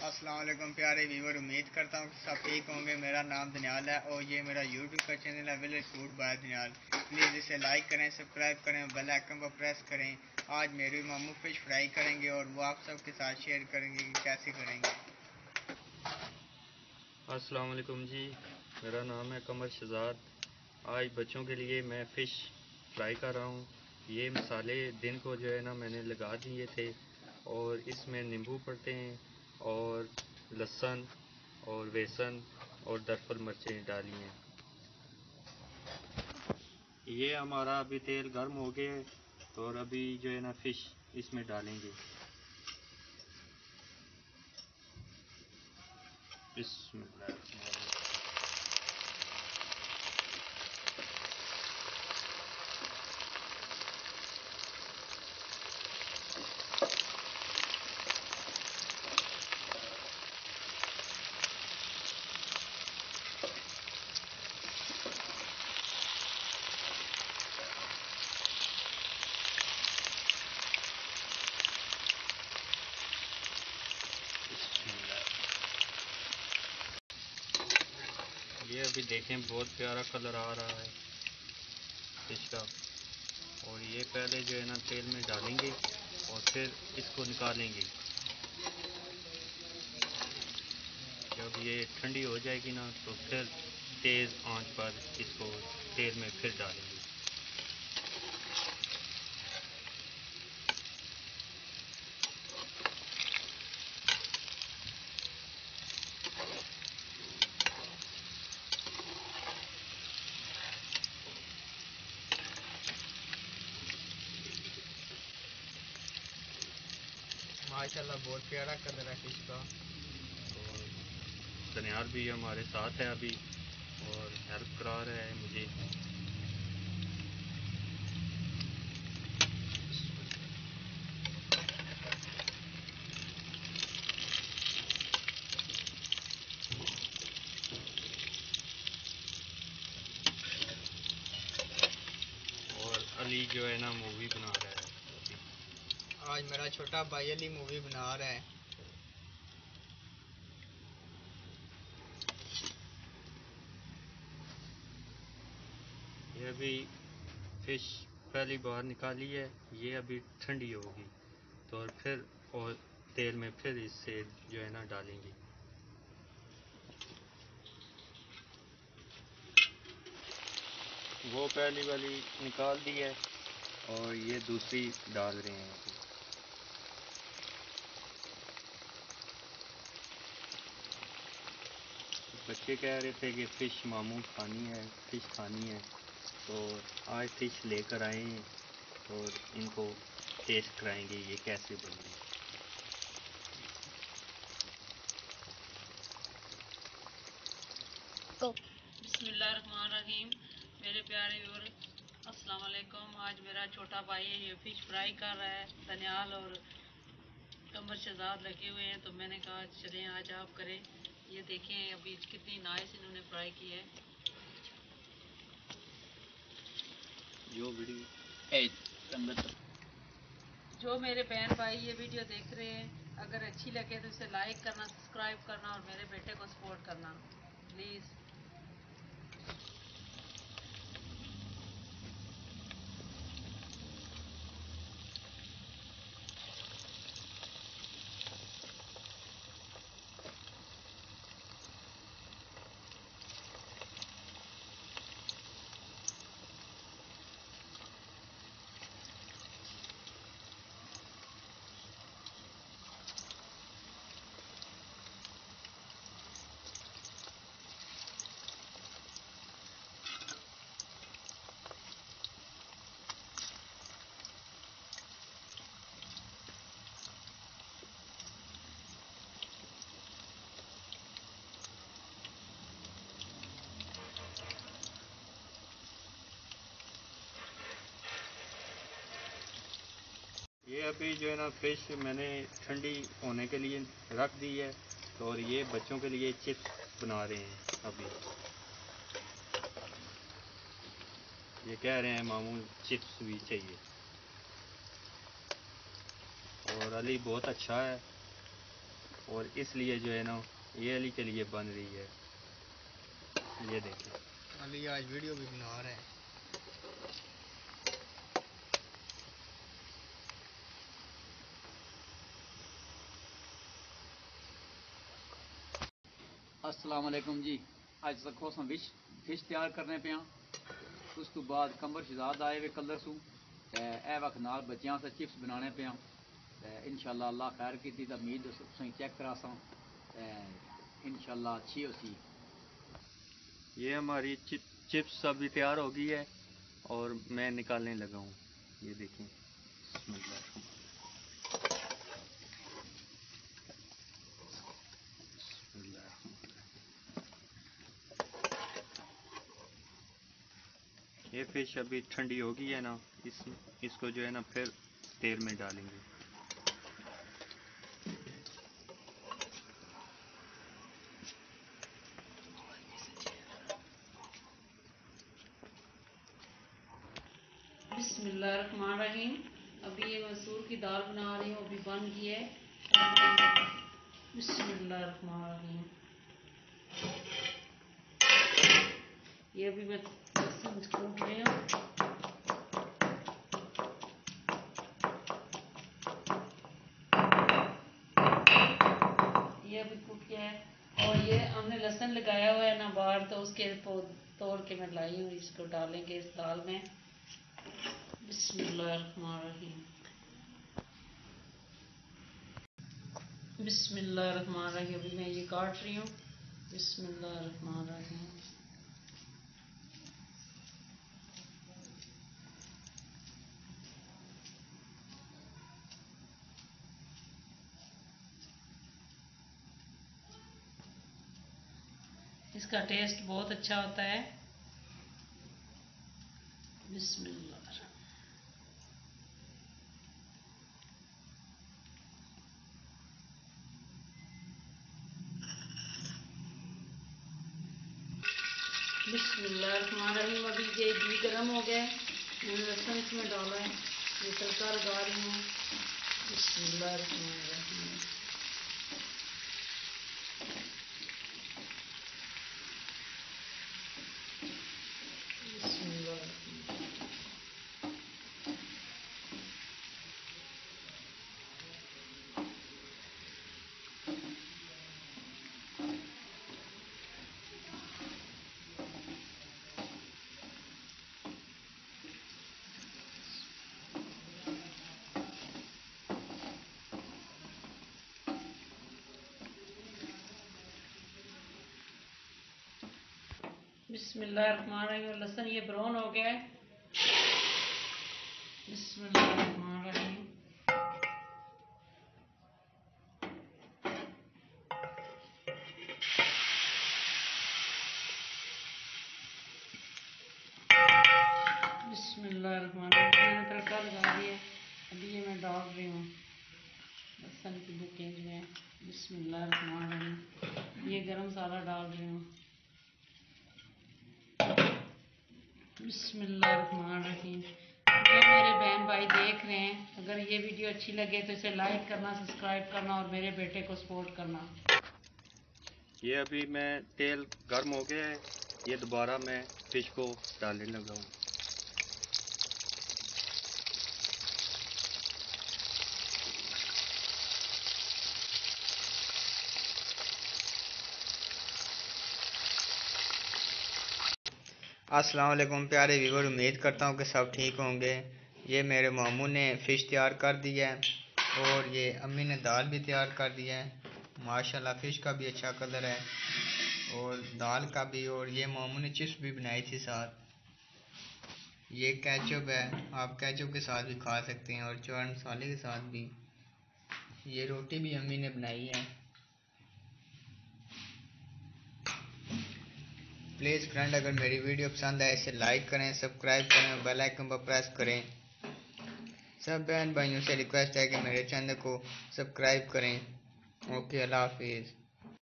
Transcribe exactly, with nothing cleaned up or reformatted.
अस्सलाम वालेकुम प्यारे व्यूवर, उम्मीद करता हूँ कि सब ठीक होंगे। मेरा नाम दनियाल है और ये मेरा यूट्यूब का चैनल है village food by Daniyal. Please इसे लाइक करें, सब्सक्राइब करें और बेल आइकन को प्रेस करें। आज मेरी मामू फिश फ्राई करेंगे और वो आप सबके साथ शेयर करेंगे कि कैसे करेंगे। अस्सलाम वालेकुम जी, मेरा नाम है कमर शहजाद। आज बच्चों के लिए मैं फ़िश फ्राई कर रहा हूँ। ये मसाले दिन को जो है ना मैंने लगा दिए थे और इसमें नींबू पड़ते हैं और लहसुन और बेसन और दरफल मिर्चें डाली हैं। ये हमारा अभी तेल गर्म हो गया है तो और अभी जो है ना फ़िश इसमें डालेंगे। बिस्मिल्लाह। ये अभी देखें बहुत प्यारा कलर आ रहा है फिश का। और ये पहले जो है ना तेल में डालेंगे और फिर इसको निकालेंगे। जब ये ठंडी हो जाएगी ना तो फिर तेज़ आंच पर इसको तेल में फिर डालेंगे। माशाल्लाह बहुत प्यारा कलर है फिश का। और दनियाल भी हमारे साथ है अभी और हेल्प करा रहा है मुझे। और अली जो है ना मूवी बना रहा है। आज मेरा छोटा भाई अली मूवी बना रहा है। ये अभी फ़िश पहली बार निकाली है, ये अभी ठंडी होगी तो और फिर और तेल में फिर इससे जो है ना डालेंगे। वो पहली वाली निकाल दी है और ये दूसरी डाल रहे हैं अभी। बच्चे कह रहे थे कि फ़िश मामू खानी है, फ़िश खानी है, तो आज फ़िश लेकर आए हैं और इनको टेस्ट कराएंगे ये कैसे बनी। बिस्मिल्लाहिर्रहमानिर्रहीम। मेरे प्यारे व्यूअर अस्सलाम वालेकुम। आज मेरा छोटा भाई ये फ़िश फ्राई कर रहा है। दनियाल और कमर शहजाद लगे हुए हैं तो मैंने कहा चलें आज आप करें। ये देखें अभी कितनी नाइस इन्होंने फ्राई की है। जो वीडियो जो मेरे बहन भाई ये वीडियो देख रहे हैं, अगर अच्छी लगे तो इसे लाइक करना, सब्सक्राइब करना और मेरे बेटे को सपोर्ट करना प्लीज़। ये अभी जो है ना फ़िश मैंने ठंडी होने के लिए रख दी है तो और ये बच्चों के लिए चिप्स बना रहे हैं अभी। ये कह रहे हैं मामू चिप्स भी चाहिए। और अली बहुत अच्छा है और इसलिए जो है ना ये अली के लिए बन रही है। ये देखिए अली आज वीडियो भी बना रहे हैं। अस्सलाम वालेकुम जी। अज तक अस फिश फिश तैयार करने पे हाँ। उस तो बाद कमर शहजाद आए वे कलर सू ए वक्त नाल बच्चों से चिप्स बनाने पे हाँ। इंशाल्लाह अल्लाह खैर की तो उम्मीद तुम चेक करा सा इंशाल्लाह अच्छी हो सी। ये हमारी चिप चिप्स अभी तैयार हो गई है और मैं निकालने लगा हूँ। ये देखिए ये फिश अभी ठंडी हो गई है ना, इस इसको जो है ना फिर तेल में डालेंगे। बिस्मिल्लाहिर्रहमानिर्रहीम। अभी ये मसूर की दाल बना रही हूँ, अभी बन गई है। बिस्मिल्लाहिर्रहमानिर्रहीम। ये अभी मैं लहसुन कूट रही हूँ। ये अभी कूट गया है और ये हमने लहसुन लगाया हुआ है ना बाहर, तो उसके तोड़ के मैं लाई हूँ। इसको डालेंगे इस दाल में। बिस्मिल्लाहिर्रहमानिर्रहीम। बिस्मिल्लाहिर्रहमानिर्रहीम। अभी मैं ये काट रही हूँ। बिस्मिल्लाहिर्रहमानिर्रहीम। इसका टेस्ट बहुत अच्छा होता है। बिस्मिल्लाह। बिस्मिल्लाहिर्रहमानिर्रहीम। अभी ये घी गर्म हो गया है, मैंने लहसुन इसमें डाला है। ये तड़का लगा रही हूँ। बिस्मिल्लाहिर्रहमानिर्रहीम। बिस्मिल्लाहिर्रहमानिर्रहीम। लहसुन ये ब्राउन हो गया है। बिस्मिल्लाहिर्रहमानिर्रहीम। बिस्मिल्लाहिर्रहमानिर्रहीम। मैंने तड़का लगा दिया। अभी ये मैं डाल रही हूँ लहसुन की बुकेज में। बिस्मिल्लाहिर्रहमानिर्रहीम। ये गरम मसाला डाल रही हूँ। बिस्मिल्लाहिर्रहमानिर्रहीम। जो मेरे बहन भाई देख रहे हैं, अगर ये वीडियो अच्छी लगे तो इसे लाइक करना, सब्सक्राइब करना और मेरे बेटे को सपोर्ट करना। ये अभी मैं तेल गर्म हो गया है, ये दोबारा मैं फिश को डालने लगा हूँ। अस्सलाम वालेकुम प्यारे व्यूवर, उम्मीद करता हूँ कि सब ठीक होंगे। ये मेरे मामू ने फ़िश तैयार कर दिया है और ये अम्मी ने दाल भी तैयार कर दिया है। माशाल्लाह फ़िश का भी अच्छा कलर है और दाल का भी। और ये मामू ने चिप्स भी बनाई थी साथ। ये केचप है, आप केचप के साथ भी खा सकते हैं और चाट मसाले के साथ भी। ये रोटी भी अम्मी ने बनाई है। प्लीज़ फ्रेंड, अगर मेरी वीडियो पसंद आए इसे लाइक करें, सब्सक्राइब करें और बेल आइकन पर प्रेस करें। सब बहन भाइयों से रिक्वेस्ट है कि मेरे चैनल को सब्सक्राइब करें। ओके, अल्लाह हाफिज़।